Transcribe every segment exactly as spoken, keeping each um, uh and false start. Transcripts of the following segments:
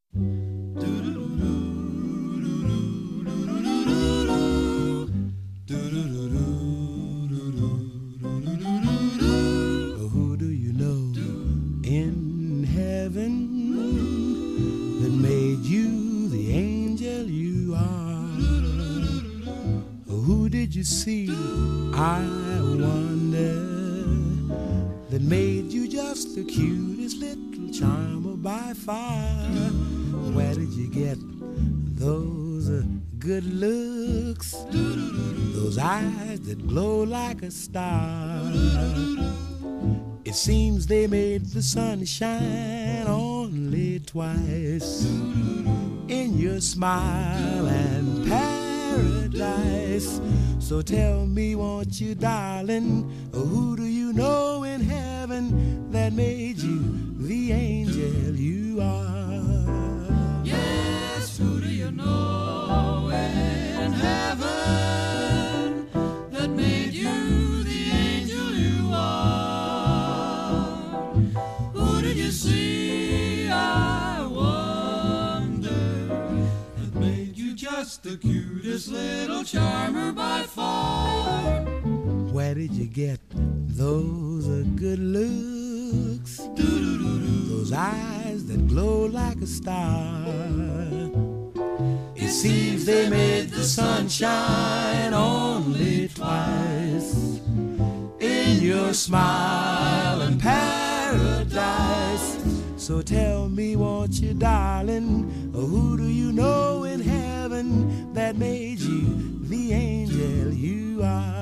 Who do you know in heaven that made you the angel you are? Who did you see, I wonder, that made you just the cutest little charmer by far? Where did you get those uh, good looks, those eyes that glow like a star? It seems they made the sun shine only twice in your smile and paradise. So tell me, won't you, darling, who do you know in heaven that made you the angel you are? Yes, who do you know in heaven that made you the angel you are? Who did you see, I wonder, that made you just the cutest little charmer by far? Where did you get those uh, good looks, those eyes that glow like a star? It seems they made the sun shine only twice in your smile and paradise. So tell me, won't you, darling, who do you know in heaven that made you the angel you are?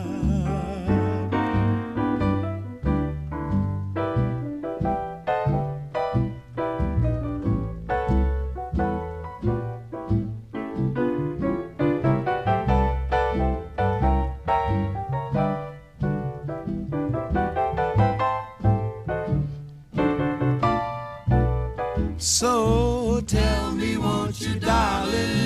So tell me, won't you, darling,